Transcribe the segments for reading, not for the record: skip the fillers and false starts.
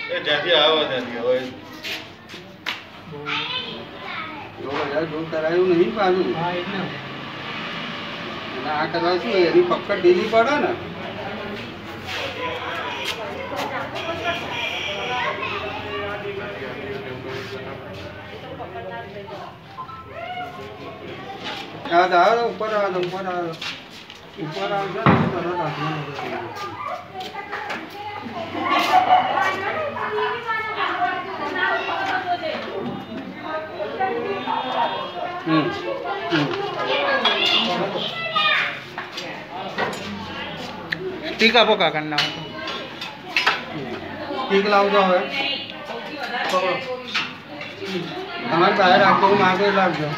એ જ્યાંથી આવો ત્યાંથી હવે 2000 જો કરાયું નહીં પાછું. હા એટલે અને આ કરવા શું એની પકડ ઢીલી પડે ને. આવે ઉપર આવે ઉપર આવે ઉપર આવશે ને તરત હાથમાં ટીક આપો કાકા ના ટીક લાવજો હવે તમારે બહાર રાખજો હું માગે લાવજો.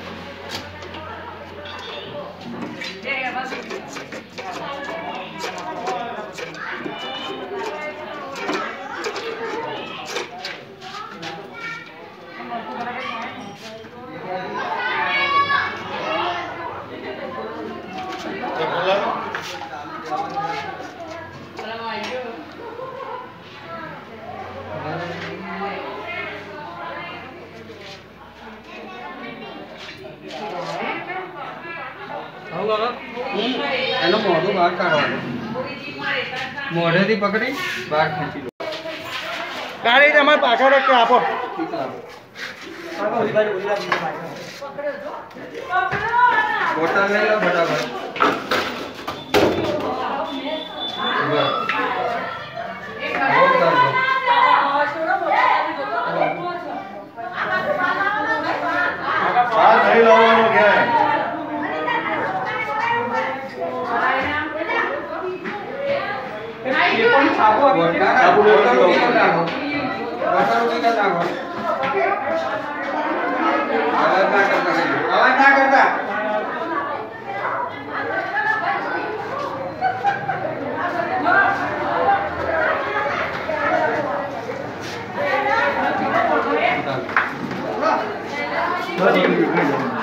એનો મોઢું બહાર કાઢવાનું. મોઢેથી પકડી બહાર ખેંચી લો. ગાડી તમારે પાછળ એક આપો. ઠીક લાવો. બોટલ લઈ લો ફટાફટ. નહીં લાવવાનો ક્યાંય અવાજ ના કરતા. બસ